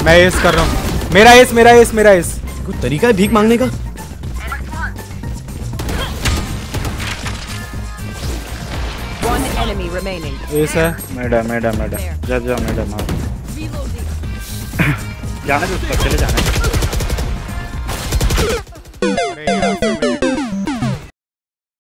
मैं एस कर रहा हूँ। मेरा एस। कोई तरीका है भीख मांगने का? एस है। मैडम जा मैडम जाने दो उसको, चले जाना।